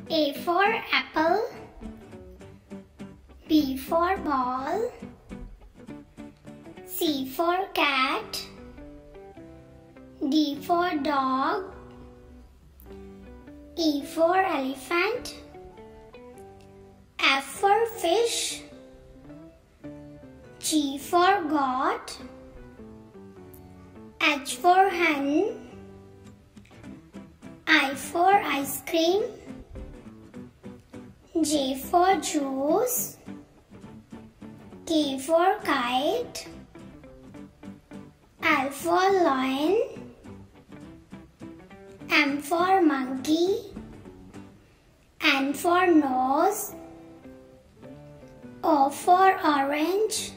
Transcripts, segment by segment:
A for apple, B for ball, C for cat, D for dog, E for elephant, F for fish, G for goat, H for hen, I for ice cream, J for juice, K for kite, L for lion, M for monkey, N for nose, O for orange,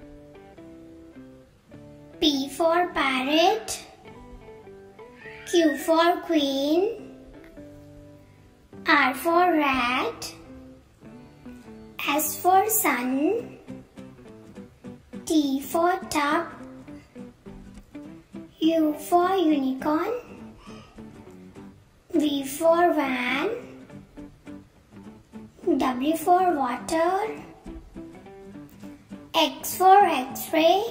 P for parrot, Q for queen, R for rat, S for sun, T for tub, U for unicorn, V for van, W for water, X for X-ray,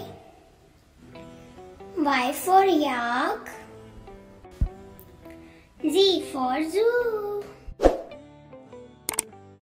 Y for yak, Z for zoo.